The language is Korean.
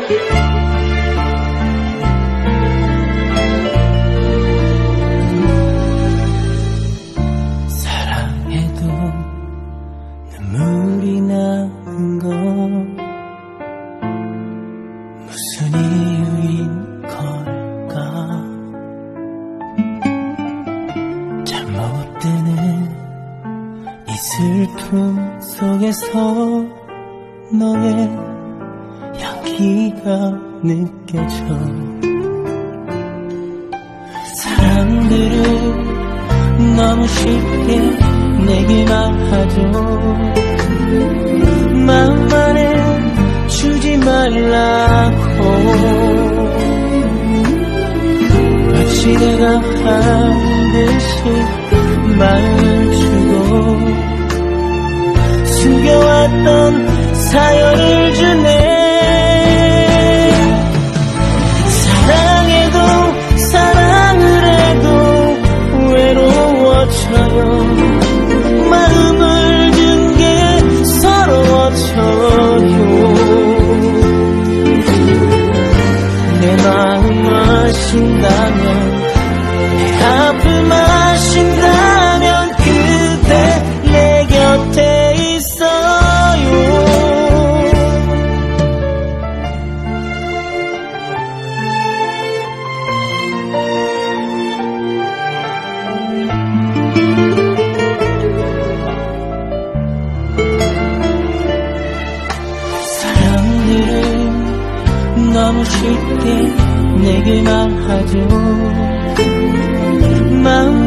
눈물이 나는 건 무슨 이유인 걸까? 잠 못 드는 이 슬픔 속에서 너의 향기가 느껴져. 사람들은 너무 쉽게 내게 말하죠. 마음 안에 주지 말라고. 마치 내가 한 듯이 마음을 주고 숨겨왔던 사연을 주네. 사랑해도 사랑을 해도 외로워져요. 마음을 든 게 서러워져요. 내 마음 아신다면, 내 아픔 아신다면 그대 내 곁에 있어요. 너무 쉽게 내게 말하죠. 마음